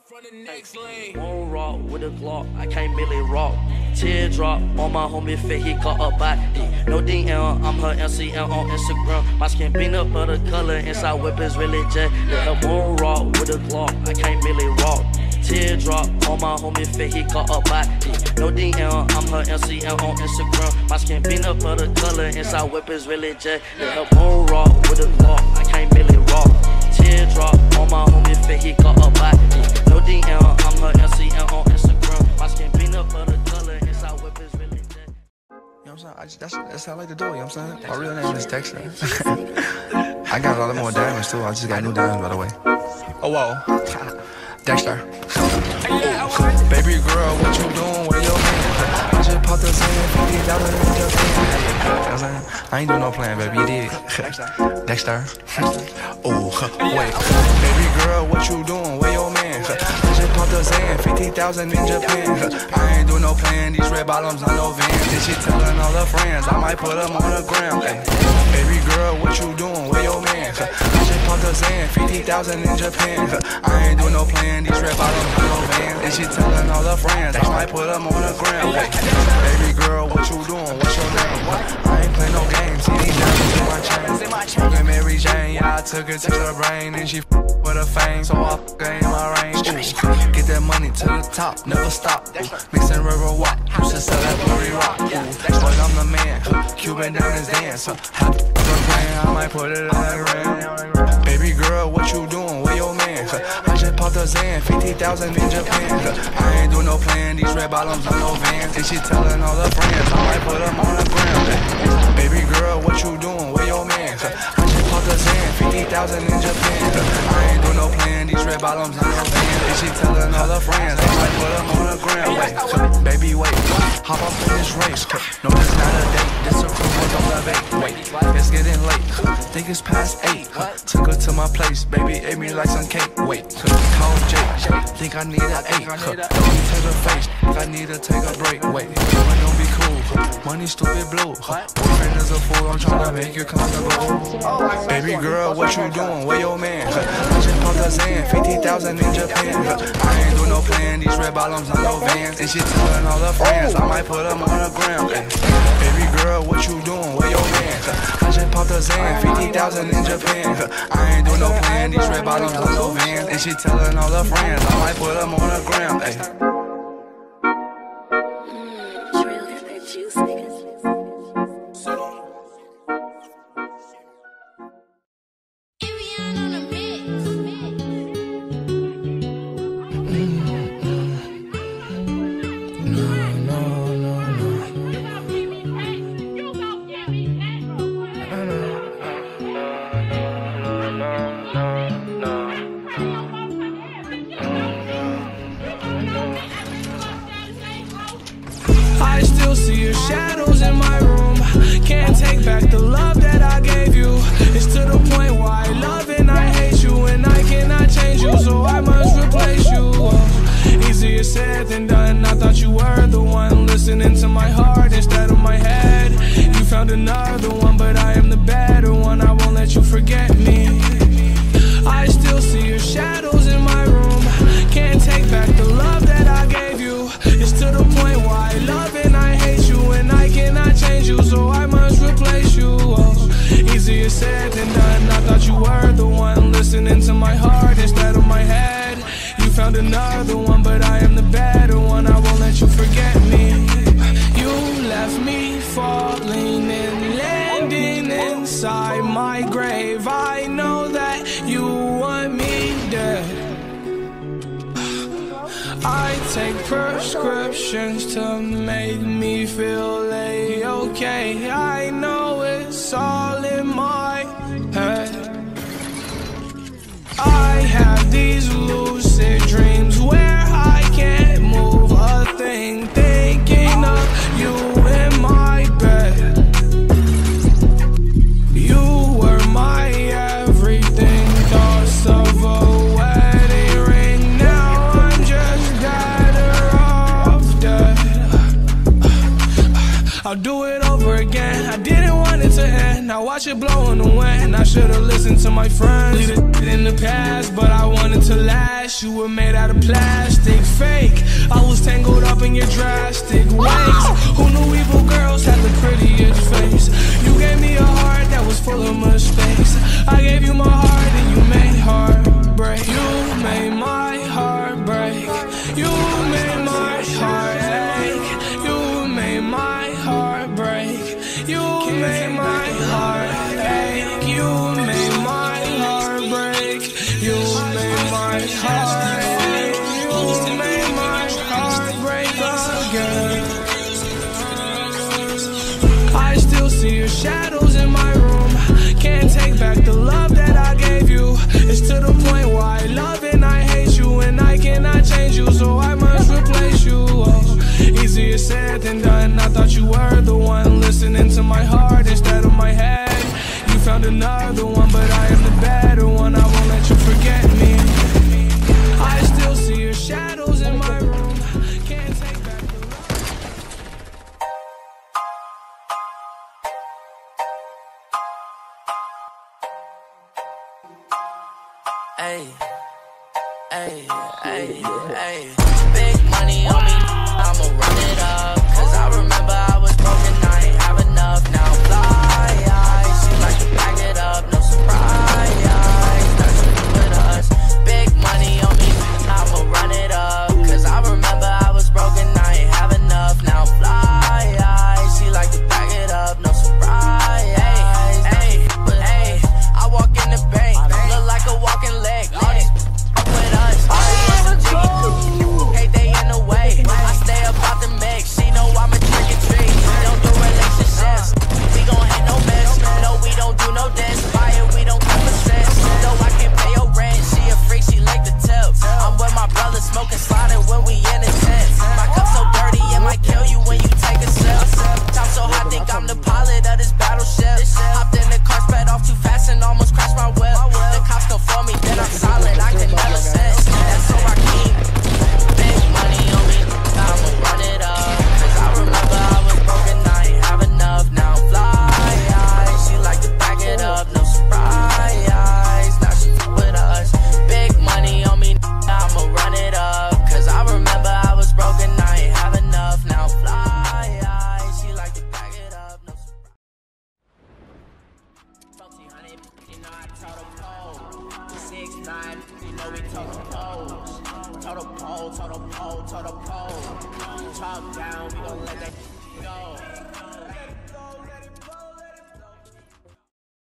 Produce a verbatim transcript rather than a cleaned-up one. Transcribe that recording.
from the next lane. Won't rock with a Glock, I can't really rock. Teardrop on my homie fit, he got a body. No D M, I'm her L C M on Instagram. My skin peanut butter color, inside whip is really jet. Yeah, won't rock with a Glock, I can't really rock. Teardrop on my homie fit, he got a body. No D M, I'm her L C M on Instagram. My skin peanut butter color, inside whip is really jet. Yeah, won't rock with a Glock, I can't really rock. Teardrop on my homie fit, he got a body. No D M, I'm her L C M on Instagram. My skin peanut butter color, inside whip is really jet. You know what I'm saying? I just, that's, that's how I like to do it, you know what I'm saying? My real name is Dexter. I got a lot more diamonds too, I just got new diamonds by the way. Oh, whoa. Dexter. Oh, baby girl, what you doing with your man? I just popped the same fifty dollars in your hand. You know what I'm saying? I ain't doing no plan, baby, you did. Dexter. Oh, wait. Baby girl, what you doing with your man? I just popped the same fifty thousand in Japan. I ain't doing no plan, these red bottoms on no vans. This shit telling all her friends, I might put them on the gram. Ay. Baby girl, what you doing with your man? I just popped the same fifty thousand in Japan. I ain't doing no plan, these red bottoms on no vans. This shit telling all her friends, I might put them on the gram. Ay. Baby girl, what you doing? What's your name? I ain't play no games, see these diamonds in my chain. Smoking Mary Jane, yeah, I took her to the brain and she f with her fame, so I f her in my range. Ooh. Get that money to the top, never stop. Ooh. Mixing river walk, used to sell that blurry rock. Ooh. But I'm the man, Cuban diamonds dance. Happy for playing, I might put it on the gram. Baby girl, what you doing with your man? I just popped a Zan, fifty thousand in Japan. I ain't doing no plan, these red bottoms on no vans. And she telling all her friends, I might put them on the gram. Baby girl, what you doing with your man? I just popped a Zan, fifty thousand in Japan. I ain't doing no plan, these red bottoms on no vans. And she telling all her friends, I might put them on the gram. Wait, baby, wait, hop up in this race. No, this not a date, this a cruise, don't elevate. Wait, it's getting late, think it's past eight. Took her to my place, baby, ate me like some cake. Wait, call Jake, think I need an eight. Don't to the face, I need to take a break. Wait, don't be cool, money stupid blue. Boyfriend is a fool, I'm trying to make you comfortable. Baby girl, what you doing? Where your man? I just popped a Zan, fifty thousand in Japan. I ain't doing no plan, these red bottoms on no vans. And she telling all her friends, I might put them on the gram. Baby girl, what you doing? Where your man? I just popped a Zan, fifty thousand in Japan. I ain't doing no plan, these red bottoms on no vans. And she telling all her friends, I might put them on the gram. Ay. I still see your shadows in my room. Can't take back the love that I gave you. It's to the point where I love and I hate you, and I cannot change you, so I must replace you. Oh, easier said than done. I thought you were the one listening to my heart instead of my head. You found another one, but I am the better one. I won't let you forget me. I still see your shadows in my room. Can't take back the love that I gave you. It's to the point where I love and I hate you, and I cannot change you, so I must replace you. Oh, easier said than done. I thought you were the one listening to my heart instead of my head. You found another one, but I am the better one. I won't let you forget me. You left me falling and landing inside my grave. I know that you want me dead. I take prescriptions to make me feel A-okay. I know it's all in my head. I have these lucid dreams where I can't move a thing, thinking of you in my bed. You were my everything, thoughts of a wedding ring. Now I'm just better off dead. I'll do it over again, I didn't want it to end. Now watch it blow in the wind. I should've listened to my friends. Leave it in the past, but I wanted to last. You were made out of plastic, fake. I was tangled up in your drastic ways. Who knew evil girls had the prettiest face? You gave me a heart that was full of mistakes. I gave you my heart and you made heartbreak. You made my heart break. You made my heart ache. You made my heart break. You made my heart ache. You made my heart break. You made my heart ache. You made my heart break again. I still see your shadows in my room. Can't take back the love that I gave you. It's to the point where I love and I hate you, and I cannot change you, so I must replace you. Oh, easier said than done. I thought you were the one listening to my heart instead of my head. You found another one, but I am the better one. I won't let you forget me. I still see your shadows in my room. Can't take back the love. Hey, hey, hey, hey. Big money on me, I'ma run it up. Cause I remember I was broken, I ain't have enough. Now I'm fly, she like to back it up, no surprise. Nothing with us. Big money on me, I'ma run it up. Cause I remember I was broken, I ain't have enough. Now I'm fly, she like to back it up, no surprise. Hey, hey, but hey, I walk in the bank, look like a walking leg. All these with us, all these S M G. Hey, they in the way. I stay about the mix. She know I'm a trick and treat. Don't do relationships. We gon' hit no mess. No, we don't do no dance. Fire, we don't come for sense. No, I can't pay your rent. She a freak, she like the tips. I'm with my brother smoking, sliding when we in the tent. My cup so dirty, it might kill you when you take a sip. Top so hot, think I'm the pilot of this battleship. Hopped in the car, sped off too fast and almost crashed my whip. The cops come for me, then I'm solid. I can never sense. That's so I keep big money on me. I'ma run it up. Cause I remember I was broken, I ain't have enough. Now I'm fly. She like to back it up, no surprise. Now she with us. Big money on me, I'ma run it up. Cause I remember I was broken, I ain't have enough. Now I'm fly. She like to back it up, no surprise. You know I told a pole. Six nine, you know we told a pole. Total pole, total pole, total pole. Talk down, we gon' let that